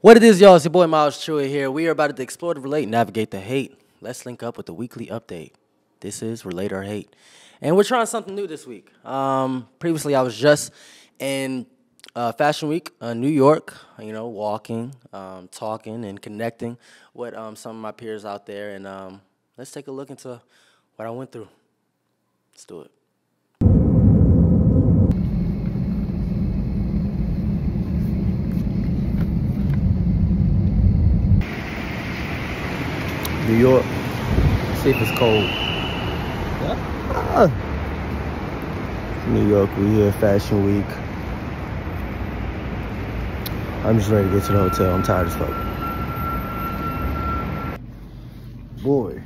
What it is, y'all? It's your boy Myles Truitt here. We are about to explore the relate, navigate the hate. Let's link up with the weekly update. This is Relate or Hate. And we're trying something new this week. Previously, I was just in Fashion Week, New York, walking, talking, and connecting with some of my peers out there. And let's take a look into what I went through. Let's do it. New York, see if it's cold. New York, we here, Fashion Week. I'm just ready to get to the hotel. I'm tired as fuck. Boy.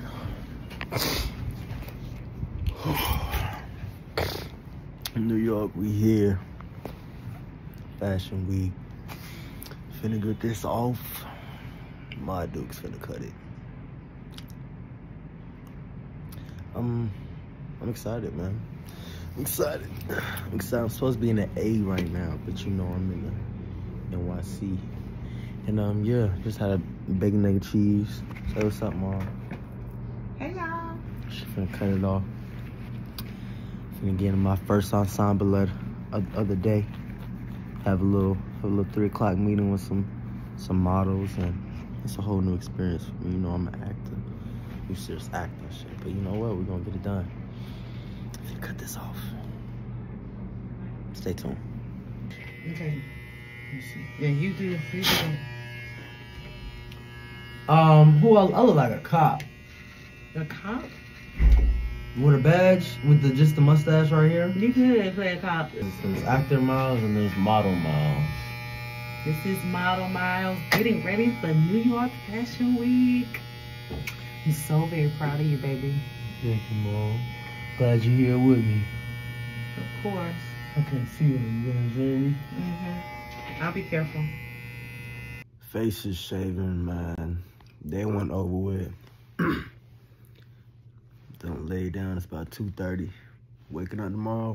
New York, we here. Fashion Week. Finna get this off. My Duke's finna cut it. I'm excited, man. I'm excited. I'm supposed to be in the A right now, but I'm in the NYC. And yeah, just had a bacon, egg, cheese. Say what's up, Mom. Hey, y'all. She finna cut it off. Finna get in my first ensemble of the day. Have a little 3 o'clock meeting with some models, and it's a whole new experience for me. I'm an actor. You serious acting shit, but you know what? We're gonna get it done. I'm gonna cut this off. Stay tuned. Okay. Yeah, you do. Who I look like a cop. A cop? With a badge, with just the mustache right here. You could play a cop. There's actor Myles and there's model Myles. This is Model Myles getting ready for New York Fashion Week. I'm so very proud of you, baby. Thank you, Mom. Glad you're here with me. Of course. I can't see you. You gonna join me? I'll be careful. Face is shaving, man. They went over with. Don't lay down. It's about 2:30. Waking up tomorrow.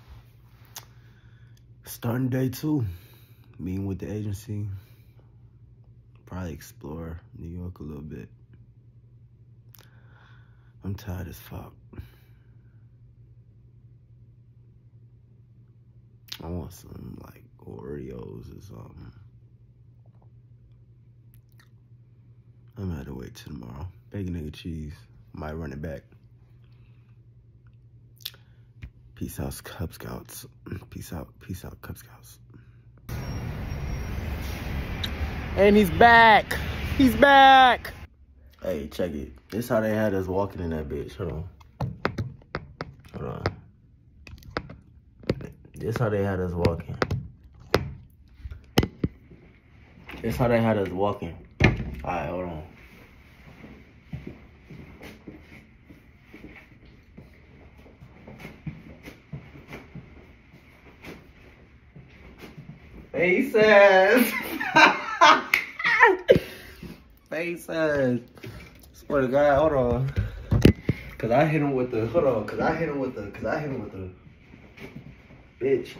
Starting day 2. Meeting with the agency. Probably explore New York a little bit. I'm tired as fuck. I want some like Oreos or something. I'm gonna have to wait till tomorrow. Bacon, egg, cheese. Might run it back. Peace out, Cub Scouts. Peace out, Cub Scouts. And he's back. He's back. Hey, check it. This how they had us walking in that bitch. Hold on. This how they had us walking. This how they had us walking. Alright, hold on. Faces. Faces. Swear to God, hold on. Cause I hit him with the bitch.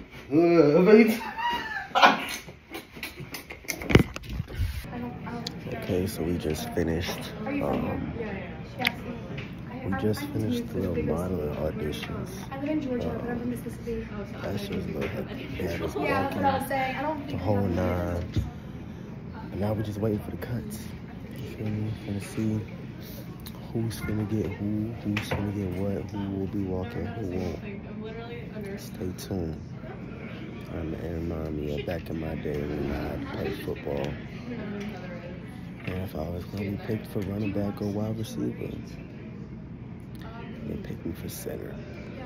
Okay, so we just finished. We just finished the little modeling auditions. I live in Georgia, but I'm from Mississippi. Ashe was a little bad as walking the whole 9. And now we're just waiting for the cuts. You feel me? Gonna see who's gonna get who's gonna get what, who will be walking, who won't. Stay tuned. It reminds me of back in my day when I played football. And if I was gonna be picked for running back or wide receiver, they picked me for center.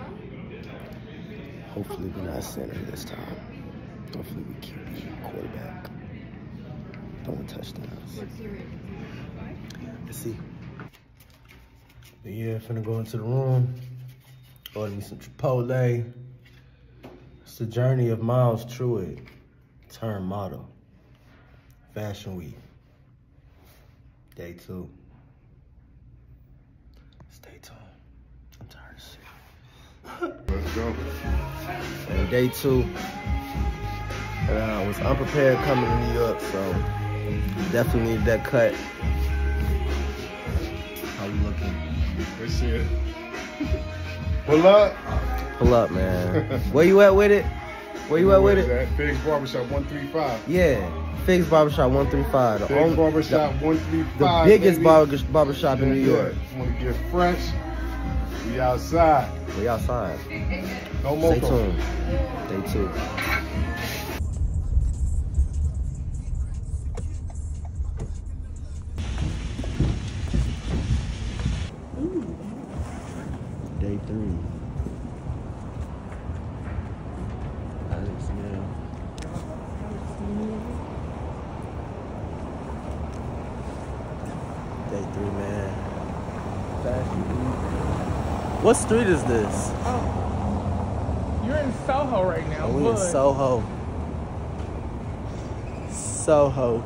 Hopefully we're not center this time. Hopefully we keep quarterback. Throwing touchdowns. Let's see. But yeah, finna go into the room. Order me some Chipotle. It's the journey of Myles Truitt, turned model. Fashion Week. Day 2. Stay tuned. I'm tired of shit. Let's go. And day 2. I was unprepared coming to New York, so Definitely need that cut. How you looking? Good shit. Pull up. Pull up, man. Where you at with it? Where you at with it? Figs Barbershop 135. Yeah, Figs Barbershop 135. Figs Barbershop 135. The biggest barbershop in New York. Want to get fresh? We outside. We outside. No more. Stay tuned. Stay tuned. Day 3. Day 3, man. Fashion week. What street is this? Oh, you're in Soho right now. Oh, we in Soho. Soho.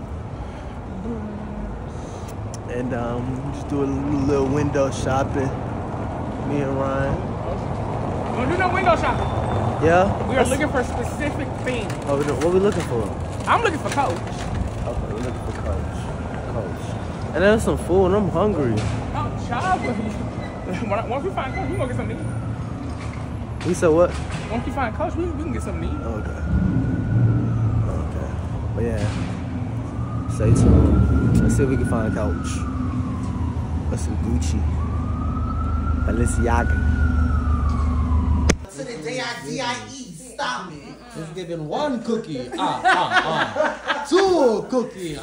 And just do a little window shopping. Me and Ryan. Don't do no window shopping. Yeah? We are looking for specific things. Oh, what are we looking for? I'm looking for Coach. Okay, we're looking for Coach. And there's some food, and I'm hungry. Oh, child. Once we find Coach, we gonna get something to eat. You said what? Once we find Coach, we can get something to eat. Okay. But yeah, stay tuned. Let's see if we can find Coach. That's some Gucci. Balenciaga. To the D-I-D-I-E, stop it. Just giving 1 cookie. Two cookie.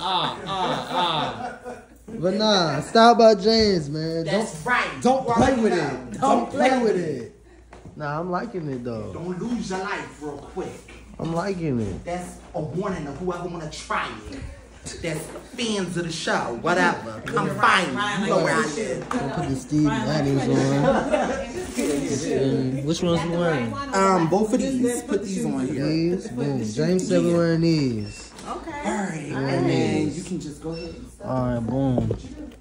But nah, style by James, man. That's right. Don't play with now. it. Don't play with it. Nah, I'm liking it though. Don't lose your life real quick. I'm liking it. That's a warning to whoever want to try it. That's fans of the show, whatever. Come find me. You know where I live. Don't put the Steve Madden's on. Which ones we wearing? Both of these. Put these on here. These? Boom. James said we're wearing these. Okay. All right. And then you can just go ahead and start. Alright, boom.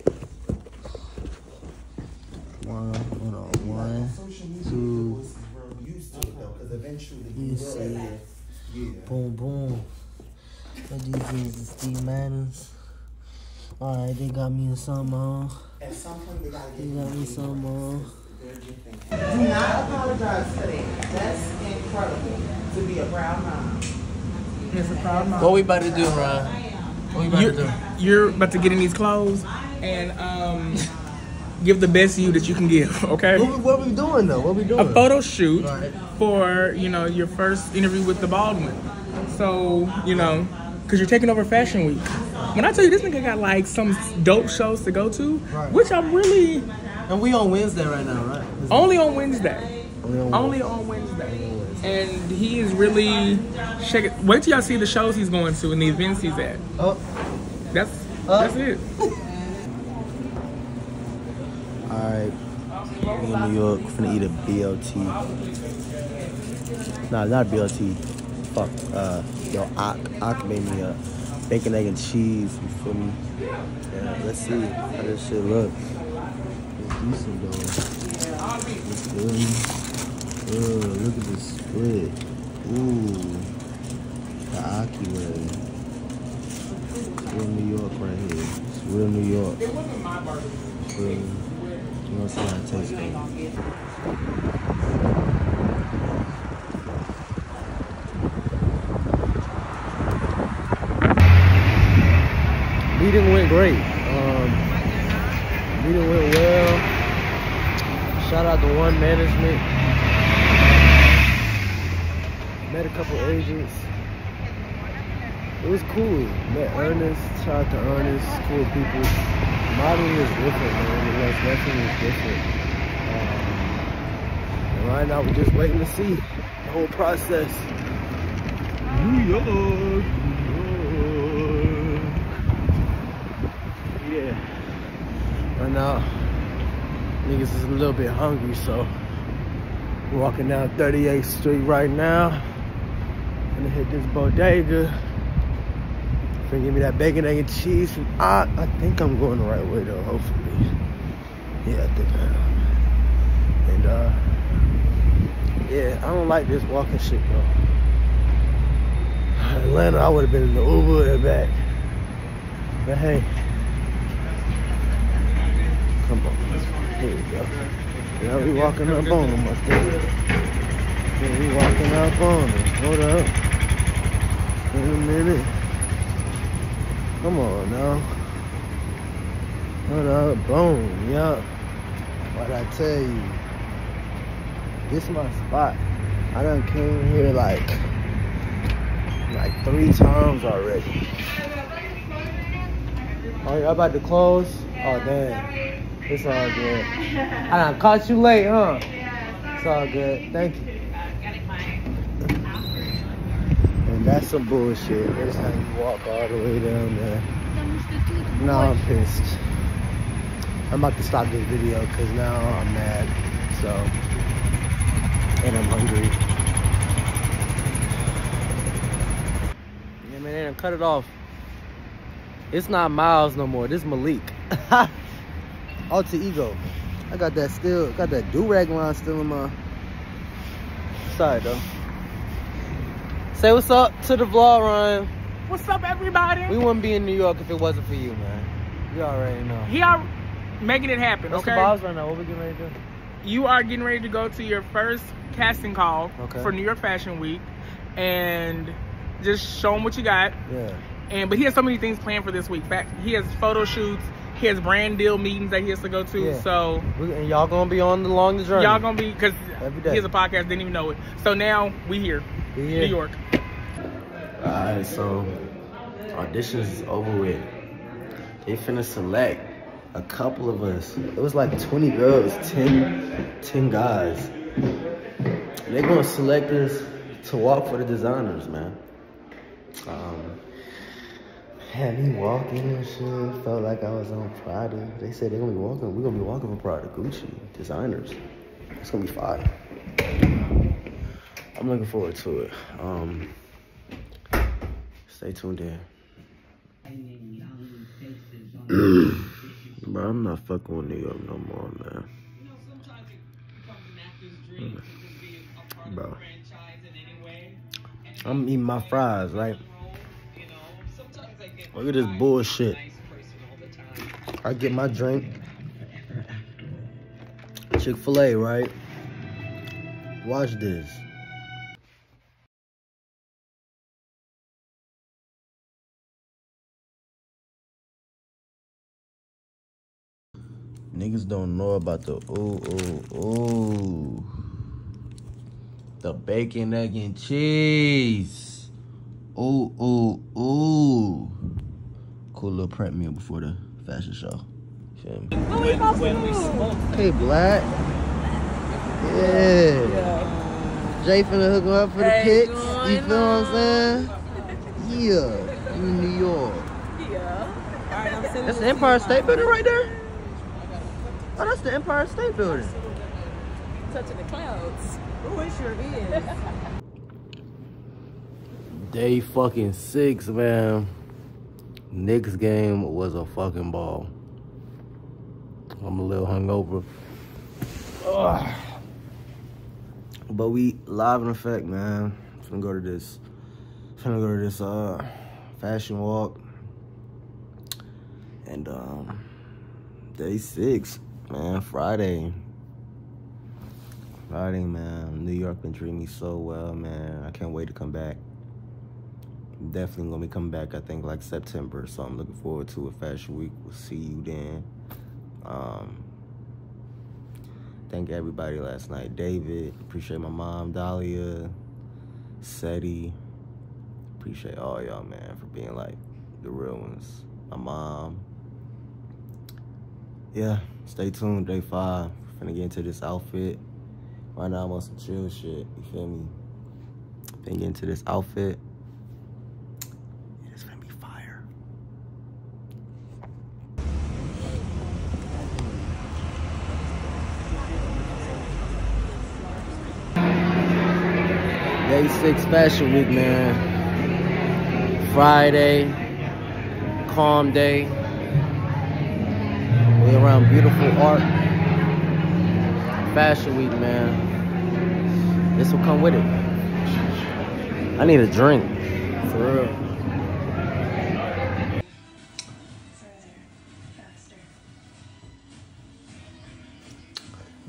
One, 2. You see. Boom, boom. What these is the Steve Madden's. Alright, they got me in some on. At some point, they got me some on. Do not apologize for that. That's incredible to be a proud mom. It's a proud mom. What we about to do, Ryan? What we about to do? You're about to get in these clothes and give the best you that you can give, okay? What we doing though? What we doing? A photo shoot Right. for, your first interview with the Baldwin. So, because you're taking over Fashion Week. When I tell you this nigga got like some dope shows to go to, Right. which I'm really... And we on Wednesday right now, right? Only on Wednesday. Only on Wednesday. And he is really shaking. Wait till y'all see the shows he's going to and the events he's at. Oh. That's it. Alright, we in New York, finna eat a BLT. Nah, not a BLT. Fuck, Ashe made me a bacon, egg, and cheese, you feel me? Yeah, let's see how this shit looks. It's decent though. It's good. Look at this split. Ooh, the Ashe way. It's real New York right here. It's real New York. It wasn't my burger. You want to see how it tastes good. Meeting went great. Meeting went well. Shout out to One Management. Met a couple agents. It was cool. Met Ernest. Shout out to Ernest. Cool people. Modeling is different, man. It definitely is different. And right now we're just waiting to see the whole process. New York. Yeah. Right now, niggas is a little bit hungry, so we're walking down 38th Street right now. Gonna hit this bodega. Gonna give me that bacon, egg, and cheese from I think I'm going the right way though, hopefully. Yeah, I think I am. And yeah, I don't like this walking shit though. Atlanta, I would have been in the Uber and back. But hey, come on. Here we go. Yeah, we walking up on them, I think. Yeah, we walking up on them. Hold up. Wait a minute. Come on now. Hold up. Boom. Yup. What I tell you. This is my spot. I done came here like 3 times already. Oh, y'all about to close? Oh, damn. It's all good. I done caught you late, huh? It's all good. Thank you. And that's some bullshit. That's how you walk all the way down there. Now I'm pissed. I'm about to stop this video because now I'm mad. So, and I'm hungry. Yeah, man, they done cut it off. It's not Myles no more. This is Malik. Alter ego. I got that still. Got that do-rag line still in my. Sorry though. Say what's up to the vlog, Ryan. What's up, everybody? We wouldn't be in New York if it wasn't for you, man. You already know. He are making it happen. What's okay. the vibes right now? What we getting ready to do? You are getting ready to go to your first casting call for New York Fashion Week, and just show him what you got. Yeah. But he has so many things planned for this week. He has photo shoots. He has brand deal meetings that he has to go to. Yeah. So and y'all gonna be along the journey. Y'all gonna be, because he has a podcast, didn't even know it. So now we here. New York. Alright, so auditions is over with. They finna select a couple of us. It was like 20 girls, 10 guys. They're gonna select us to walk for the designers, man. Had me walking and shit. Felt like I was on Prada. They said they're gonna be walking. We're gonna be walking for Prada, Gucci, designers. It's gonna be fire. I'm looking forward to it. Stay tuned in. Bro, I'm not fucking with New York no more, man. Bro, I'm eating my fries, right? Look at this bullshit. I get my drink. Chick-fil-A, right? Watch this. Niggas don't know about the ooh. The bacon, egg, and cheese. Ooh. Cool little prep meal before the fashion show. Feel me? Hey, Black. Yeah. Jay finna hook him up for the pics. You feel what I'm saying? Yeah. You in New York. Yeah. That's the Empire State Building right there? Oh, that's the Empire State Building. Touching the clouds. Oh, it sure is. Day fucking 6, man. Knicks game was a fucking ball. I'm a little hungover. Ugh. But we live in effect, man. Finna go to this fashion walk. And day 6, man, Friday, man. New York been treating me so well, man. I can't wait to come back. I'm definitely gonna be coming back, I think, like September, so I'm looking forward to it. Fashion Week, we'll see you then. Thank everybody last night. David, appreciate my mom, Dahlia, Seti. Appreciate all y'all, man, for being like the real ones. My mom. Yeah, stay tuned, day 5. Finna get into this outfit. Right now I'm on some chill shit, you feel me? Finna get into this outfit. It's gonna be fire. Day 6 Fashion Week, man. Friday, calm day. We around beautiful art. Fashion Week, man. This will come with it. I need a drink, for real.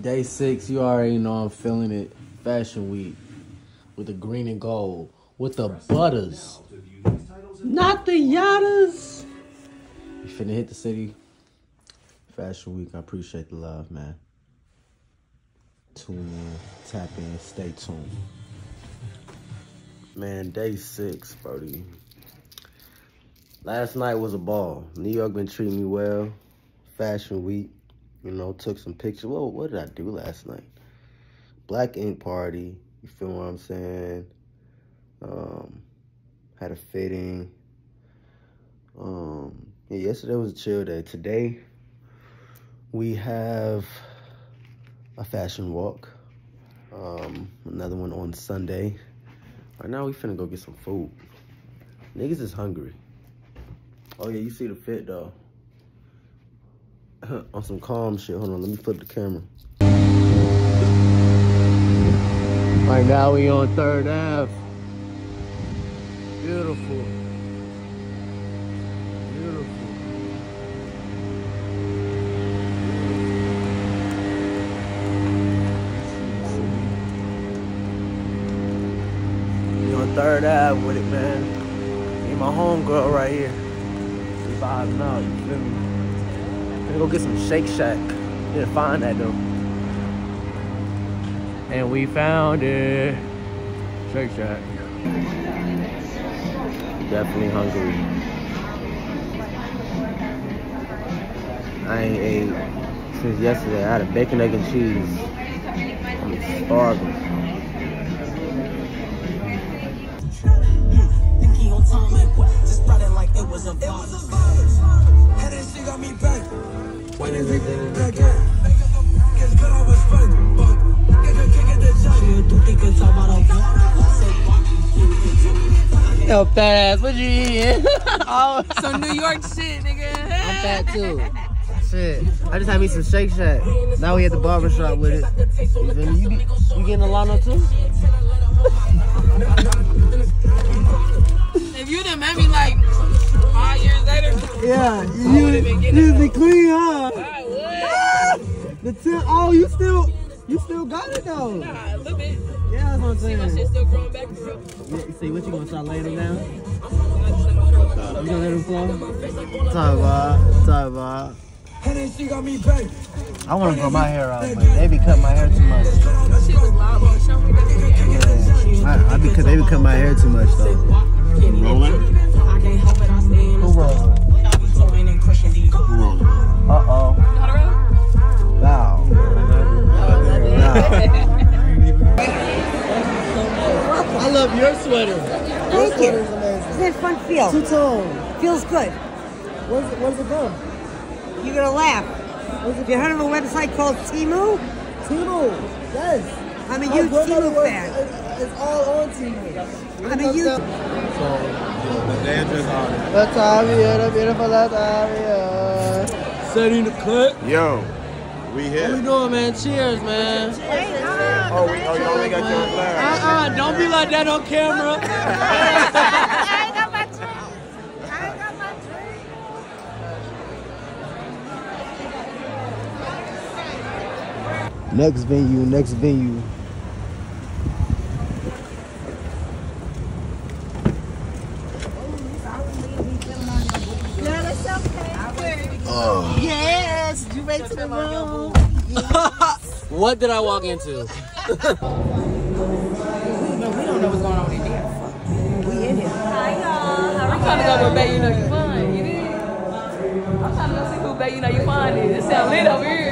Day 6, you already know I'm feeling it. Fashion week with the green and gold, with the butters, not the yadas. You finna hit the city. Fashion week. I appreciate the love, man. Tune in, tap in, stay tuned. Man, day 6, Brody. Last night was a ball. New York been treating me well. Fashion week, you know, took some pictures. Well, what did I do last night? Black ink party, you feel what I'm saying? Had a fitting. Yeah, yesterday was a chill day. Today, we have a fashion walk. Another one on Sunday. Right now, we finna go get some food. Niggas is hungry. Oh yeah, you see the fit though. On some calm shit. Hold on, let me flip the camera. Right now we on 3rd Ave. Beautiful. Beautiful. We on 3rd Ave with it, man. Me and my homegirl right here. We vibing out, you feel me? Gonna go get some Shake Shack. Didn't find that though. And we found it. Shake Shack. Definitely hungry. I ain't ate since yesterday. I had a bacon, egg, and cheese. I'm starving. When is it again? Yo, fat ass, what you eating? Oh. Some New York shit, nigga. I'm fat too. Shit. I just had me some Shake Shack. Now we at the barbershop with it. You getting a Lano too? If you done met me like 5 years later, Yeah, I would've been getting you be clean, huh? I would. Oh, you still got it though. Nah, a little bit. Yeah, that's what I'm See, saying. my shit still growing back for real. Yeah, see, what you gonna start laying them down? You gonna let them flow? Talk about. I want to grow my hair out, but they be cutting my hair too much. Shit was loud on the show. They be cutting my hair too much though. Rolling? Who rolling? Uh-oh. Wow. I love your sweater. Thank you. Isn't it fun feel? Two-tone. Feels good. Where's it from? You're gonna laugh. Have you heard of a website called Temu? Temu. Yes. I'm a huge Temu fan. It's all on Temu. I'm a huge. Latavia, the beautiful Latavia. Setting the cut. Yo, we here. What we doing, man? Cheers, man. Oh, you only got your flag. Don't be like that on camera. I ain't got my drink. Next venue. Yes, you ready to the room? What did I walk into? No, we don't know what's going on in here. We in here. Hi, y'all. I'm trying to go where Bay, you know you fine. You did? I'm trying to go see who Bay, you know you fine is. It sound lit over here.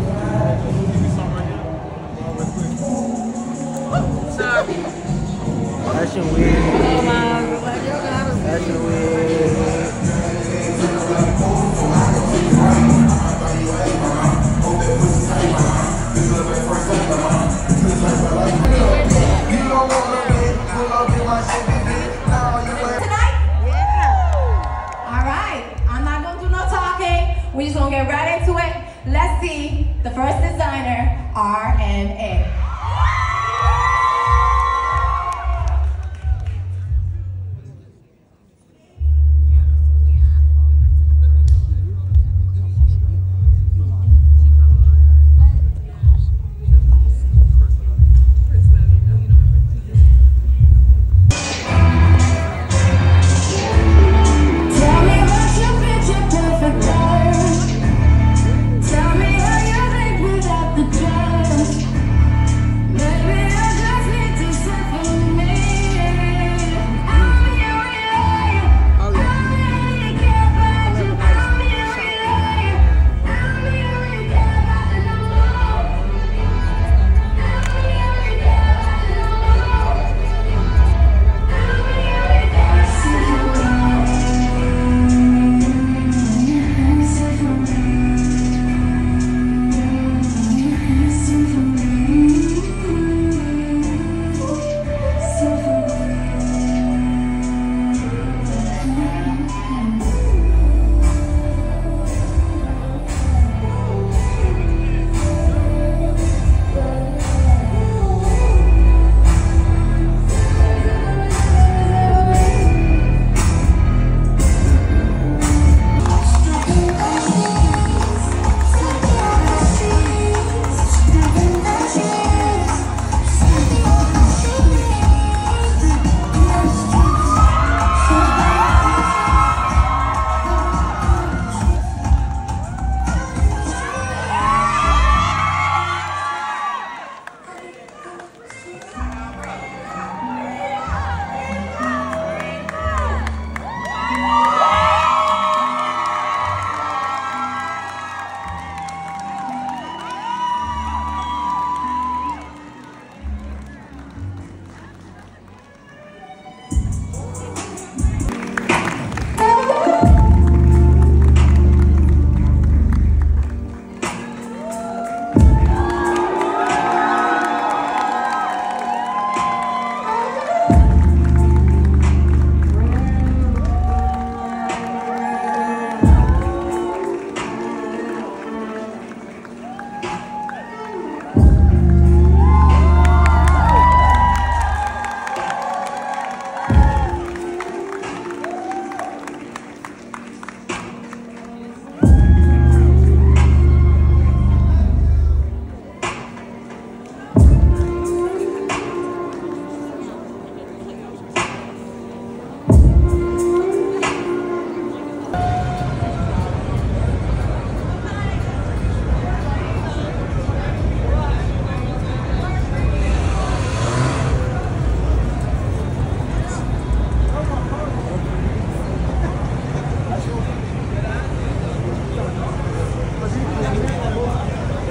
Sorry. Fashion week. Oh, my. Fashion week. We're just gonna get right into it. Let's see the first designer, RMA.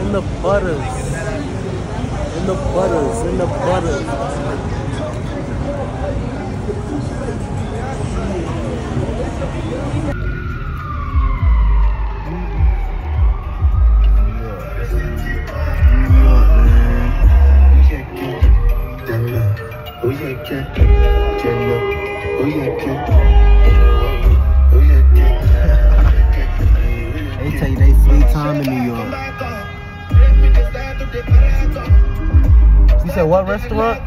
in the butters. In the butters, in the butters. They tell you they sweet time in New York. You said what restaurant?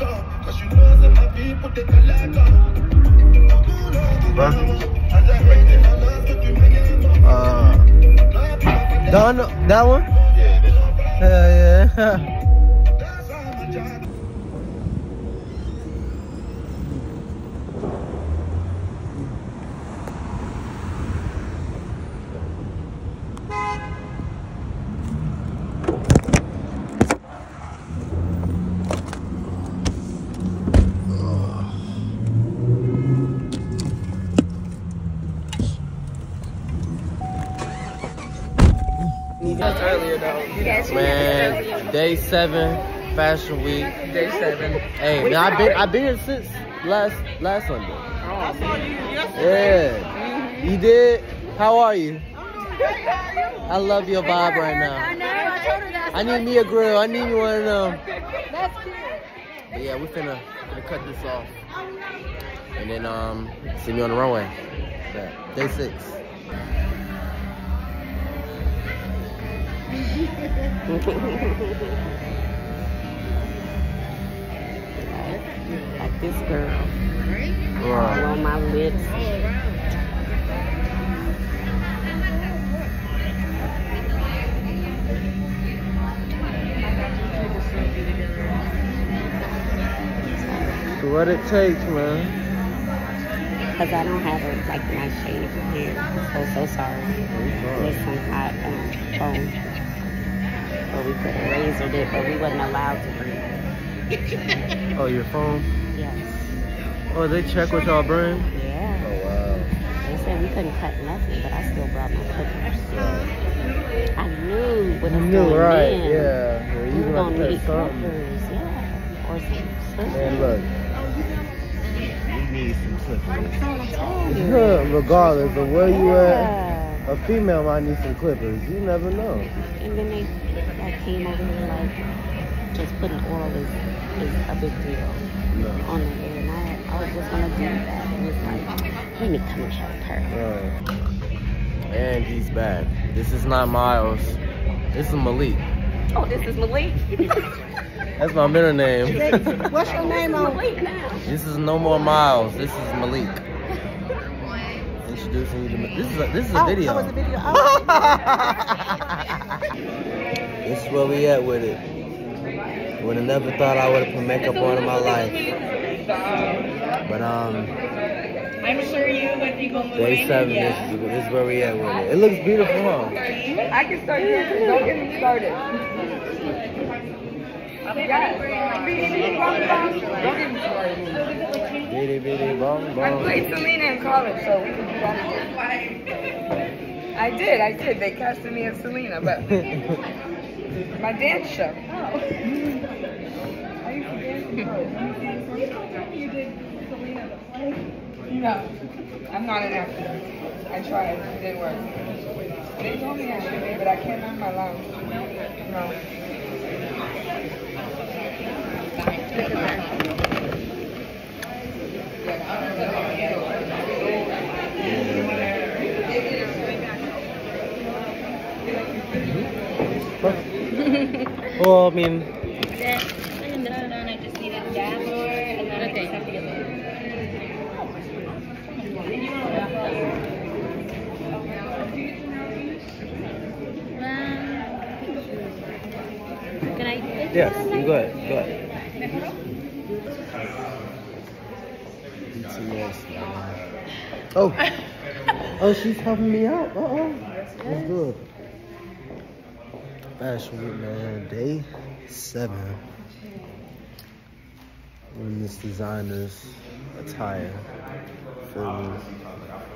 Don, that one? Yeah. Earlier though. Man, day 7, Fashion Week. Day 7. Hey, man, I've been here since last Sunday. Oh, I saw you yesterday. Yeah. You did? How are you? I love your vibe right now. I know. I told her that. I need me a grill. I need me one of them. That's cute. But yeah, we're finna cut this off. And then see me on the runway. Yeah. Day 6. Like this girl. Wow. On my lips. What it takes, man. Because I don't have a like nice shade here. So sorry. There's some hot phone. Or we could have razored it, but we wasn't allowed to bring it. Oh, your phone? Yes. Oh, they check what y'all bring? Yeah. Oh, wow. They said we couldn't cut nothing, but I still brought my clippers. I knew what was going right? in. Yeah. We were going to need clippers, yeah. Or some clippers. Man, look. You need some clippers. Regardless of where you at, a female might need some clippers. You never know. And then they came over here like, just putting oil is a big deal on the hair. And I was just going to do that. And it's like, let me come and help her. Right. And he's back. This is not Myles. This is Malik. Oh, this is Malik? That's my middle name. What's your name on? Malik now. This is no more Myles. This is Malik. Introducing you to This is a video. Oh, it's a video. This is where we at with it. Would have never thought I would have put makeup on in my life. But I'm sure you would be going day 7 this is where we at with it. It looks beautiful, huh? I can start here. Don't get me started. Bitty bitty bong bong. I played Selena in college, so we can do that. I did. They casted me as Selena, but my dance show. Oh. I used to dance in college. You did Selena the play? No, I'm not an actor. I tried. It didn't work. They told me I should be, but I can't move my lungs. No. Well, I mean, I just need a dab or and then I just have to get Can I? yes, you go ahead. Oh, she's helping me out. That's good. Fashion Week, man. Day 7. In this designer's attire. Feel me?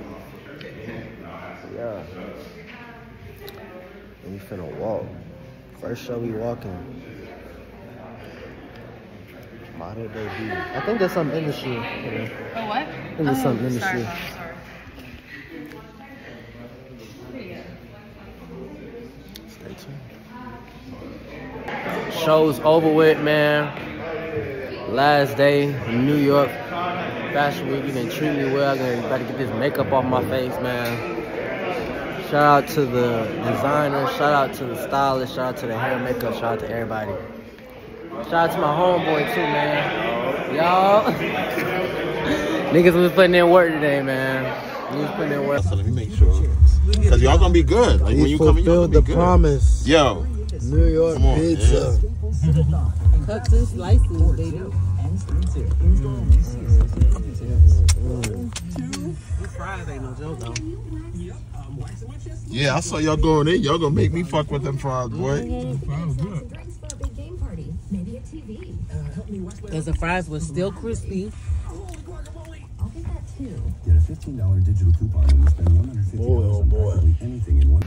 Yeah. And we finna walk. First show we walking. Model debut. I think there's some industry. You know. Oh, what? I think there's some industry. Sorry. Stay tuned. Show's over with, man. Last day in New York Fashion Week. You didn't treat me well. I'm about to get this makeup off my face, man. Shout out to the designer. Shout out to the stylist. Shout out to the hair and makeup. Shout out to everybody. Shout out to my homeboy too, man. Y'all. Niggas was putting in work today, man. Niggas putting in work. So let me make sure. Because y'all gonna be good. Like when you come in, you'll be good. Promise. Yo. New York pizza. Cut this license, baby. Fries ain't no joke, though. Yeah, I saw y'all going in. Y'all gonna make me fuck with them fries, boy. Because the fries were still crispy. Get a $15 digital coupon when you spend $150 on practically anything in one.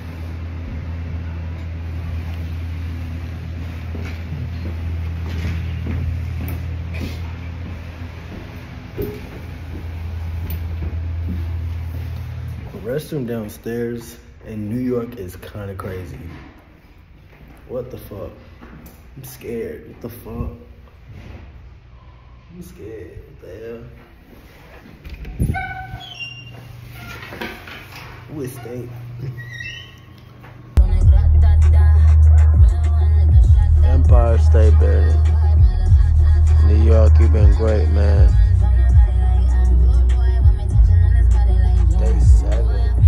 The restroom downstairs in New York is kind of crazy. What the fuck? I'm scared. What the fuck? I'm scared. What the hell? Ooh, it stink. Empire State Building. New York, you've been great, man. Day 7.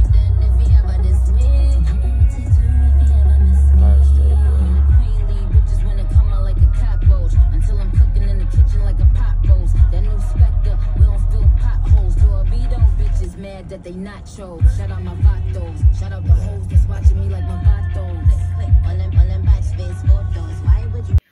That they not show. Shout out my vatos. Shout out the hoes that's watching me like my vatos. On them back space photos. Why would you?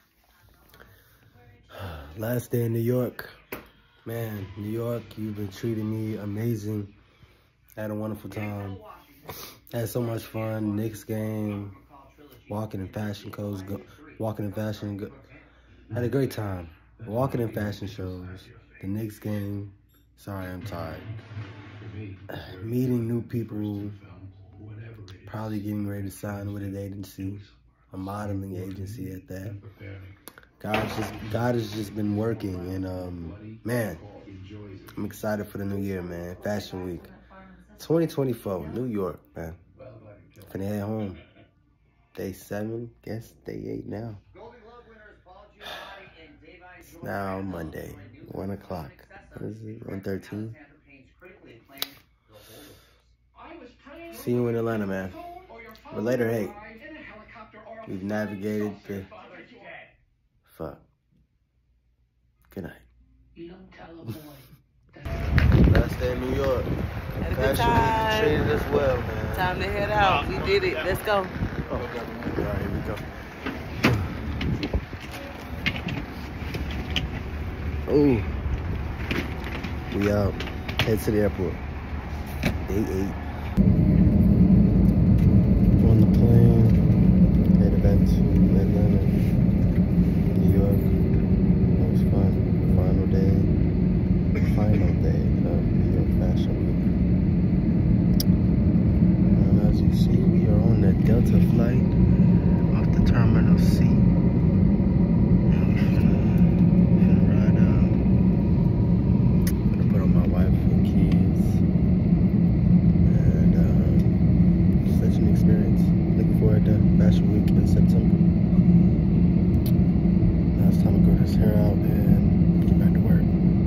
Last day in New York. Man, New York, you've been treating me amazing. Had a wonderful time. Had so much fun. Knicks game. Walking in fashion codes. Walking in fashion. Had a great time. Walking in fashion shows. The Knicks game. Sorry, I'm tired. Meeting new people, probably getting ready to sign with an agency, a modeling agency at that. God has just been working, and man, I'm excited for the new year, man. Fashion Week 2024, New York, man. Finna head home. Day 7, guess day 8 now. It's now Monday, 1 o'clock. What is it? 1:13. See you in Atlanta, man. But later, hey, we've navigated the... Fuck. Good night. Last day in New York. Had a good time. Treated us well, man. Time to head out. We did it. Let's go. Oh, all right, here we go. Ooh. We out. Head to the airport. Day 8. On the plane. Headed back to Atlanta, New York. That was fun. Final day of New York Fashion Week. And as you see, we are on the Delta flight off the Terminal C. Fashion Week in September. Now it's time to grow this hair out and get back to work.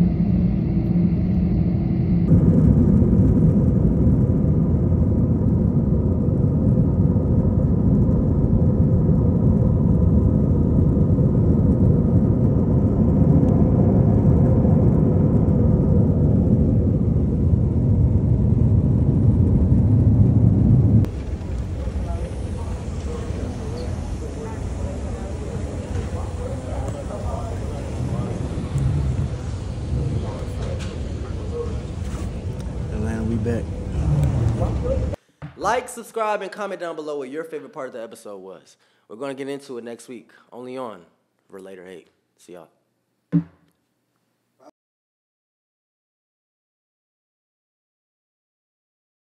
Back. Like, subscribe, and comment down below what your favorite part of the episode was. We're going to get into it next week, only on Relator 8. See y'all.